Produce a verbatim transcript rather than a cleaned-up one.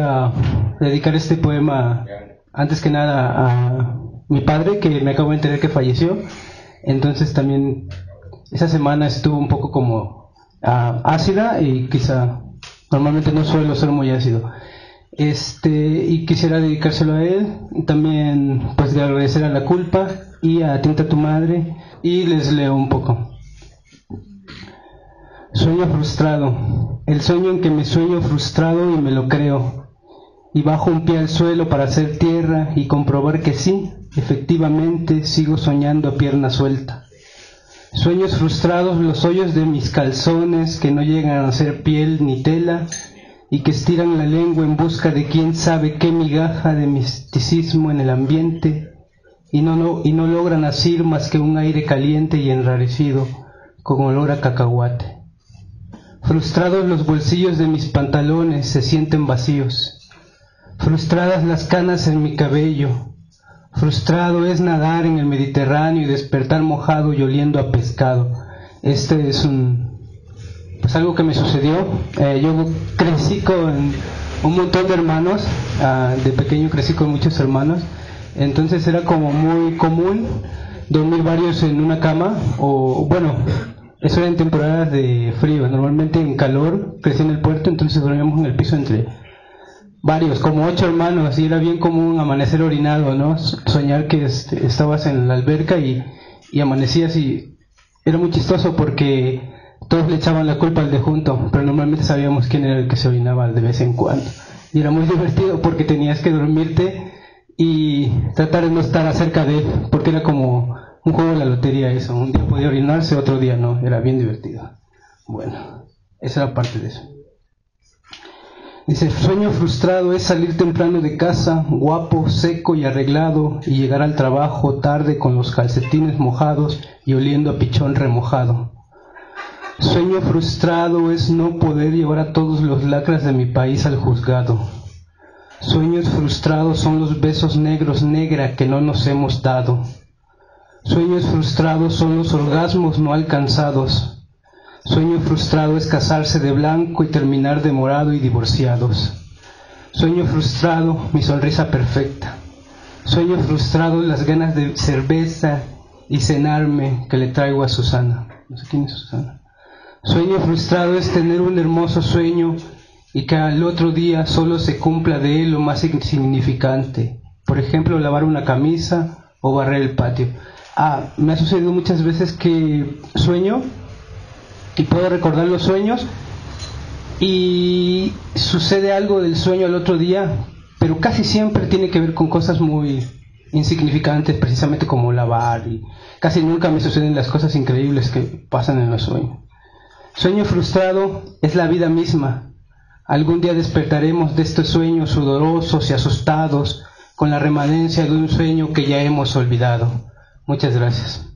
quisiera dedicar este poema antes que nada a mi padre, que me acabo de enterar que falleció. Entonces también esa semana estuvo un poco como uh, ácida, y quizá normalmente no suelo ser muy ácido. Este, y quisiera dedicárselo a él. También pues de agradecer a La Culpa y a Tinta tu Madre, y les leo un poco. Sueño frustrado, el sueño en que me sueño frustrado y me lo creo, y bajo un pie al suelo para hacer tierra y comprobar que sí, efectivamente sigo soñando a pierna suelta. Sueños frustrados, los hoyos de mis calzones que no llegan a ser piel ni tela, y que estiran la lengua en busca de quién sabe qué migaja de misticismo en el ambiente, y no, no, y no logran asir más que un aire caliente y enrarecido con olor a cacahuate. Frustrados los bolsillos de mis pantalones se sienten vacíos, frustradas las canas en mi cabello, frustrado es nadar en el Mediterráneo y despertar mojado y oliendo a pescado. Este es un, pues algo que me sucedió. Eh, yo crecí con un montón de hermanos, uh, de pequeño crecí con muchos hermanos, entonces era como muy común dormir varios en una cama, o bueno, eso era en temporadas de frío. Normalmente en calor crecí en el puerto, entonces dormíamos en el piso entre varios, como ocho hermanos, y era bien común amanecer orinado, ¿no? Soñar que este, estabas en la alberca y, y amanecías, y era muy chistoso porque todos le echaban la culpa al de junto, pero normalmente sabíamos quién era el que se orinaba de vez en cuando, y era muy divertido porque tenías que dormirte y tratar de no estar cerca de él, porque era como un juego de la lotería eso. Un día podía orinarse, otro día no. Era bien divertido. Bueno, esa era parte de eso. Dice: sueño frustrado es salir temprano de casa, guapo, seco y arreglado, y llegar al trabajo tarde con los calcetines mojados y oliendo a pichón remojado. Sueño frustrado es no poder llevar a todos los lacras de mi país al juzgado. Sueños frustrados son los besos negros negra que no nos hemos dado. Sueños frustrados son los orgasmos no alcanzados. Sueño frustrado es casarse de blanco y terminar de morado y divorciados. Sueño frustrado, mi sonrisa perfecta. Sueño frustrado, las ganas de cerveza y cenarme que le traigo a Susana. No sé quién es Susana. Sueño frustrado es tener un hermoso sueño y que al otro día solo se cumpla de él lo más insignificante. Por ejemplo, lavar una camisa o barrer el patio. Ah, me ha sucedido muchas veces que sueño y puedo recordar los sueños y sucede algo del sueño al otro día, pero casi siempre tiene que ver con cosas muy insignificantes, precisamente como lavar, y casi nunca me suceden las cosas increíbles que pasan en los sueños. Sueño frustrado es la vida misma. Algún día despertaremos de estos sueños sudorosos y asustados con la remanencia de un sueño que ya hemos olvidado. Muchas gracias.